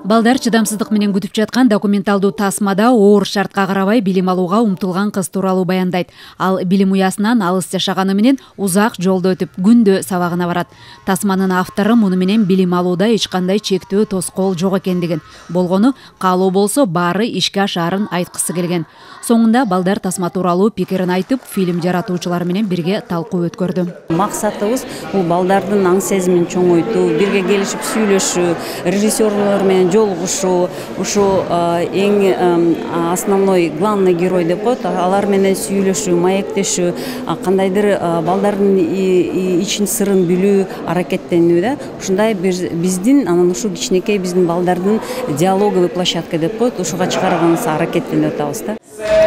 Балдар чыдамсыздык менен күтүп жаткан документалдуу тасмада оор шартка карабай билим алууга умтулган кыз тууралуу баяндайт. Ал билим уясынан алыс жашаганы менен узак жолду өтүп, күндө сабагына барат. Тасманын автору муну менен билим алууда эч кандай чектөө тоскоол жок экендигин, болгону каалоо болсо баары ишке ашаарын айткысы келген. Соңунда балдар тасма тууралуу пикирин айтып, фильм жаратуучулары менен бирге талкуу өткөрдү. Максатыбыз бул балдардын аң сезимин чоңойтуу, бирге келишип сүйлөшүү, режиссерлор менен жолугушуу, ушу эң основной главный герой деп коет, алар менен сүйлөшүү, маектешүү, кандайдыр балдардын ичин сырын билүү, аракеттенүү да. Ушундай биздин анан ушу кичинекей биздин балдардын диалоговый площадка деп коет, ушуга чыгарганыбызга аракеттенип атабыз да.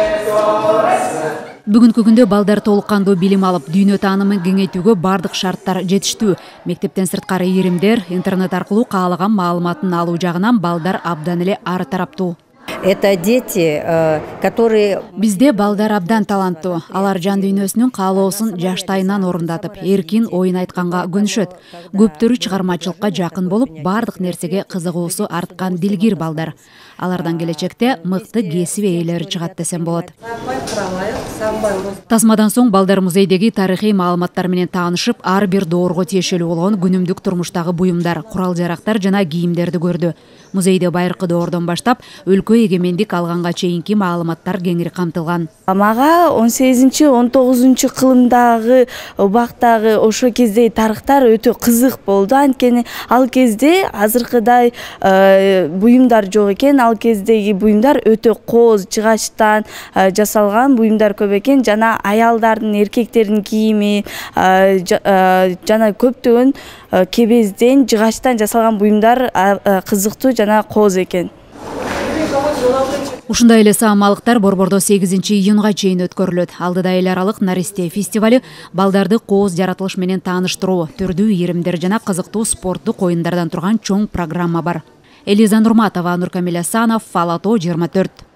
Бүгүнкү күндө балдар толук кандуу билим алып, дүйнө таанымын кеңейтүүгө бардык шарттар жетиштүү. Мектептен сырткары иримдер, интернет аркылуу каалаган маалыматын алуу жагынан балдар абдан эле ары тараптуу. Это дети, которые... Бизде балдар абдан таланттуу. Алар жан дүйнөсүнүн каалоосун жаштайынан орундатып, эркин оюн айтканга көнүшөт. Көптөрү чыгармачылыкка жакын болуп, бардык нерсеге кызыгуусу арткан дилгир балдар. Алардан келечекте мыкты кесип ээлери чыгат десем болот. Тасмадан соң балдар музейдеги тарыхый маалыматтар менен таанышып, ар бир доорго тиешелүү болгон күнүмдүк турмуштагы буюмдар, курал-жарактар жана кийимдерди көрдү. Музейде байыркы доордон баштап, өлкө эгемендик алганга чейинки маалыматтар кеңири камтылган. Мага 18-19 кылымдагы убактагы ошо кездеги тарыхтар өтө кызык болду. Анткени ал кезде азыркыдай буюмдар жок экен. Ал кездеги буюмдар өтө кооз, жыгачтан жасалган буюмдар көп экен. Жана аялдардын, эркектердин кийими жана көптөгөн кебезден, жыгачтан жасалган буюмдар кызыктуу жана кооз экен. Ушундай эле саамалыктар Борбордо 8-июнга чейин өткөрүлөт. Алдыда эл аралык Наристе фестивали балдарды кооз жаратылыш менен тааныштыруу, түрдүү иримдер жана кызыктуу спорттук оюндардан турган чоң программа бар. Элиза Нурматова, Нуркамил Асанов, Фал АТО 24.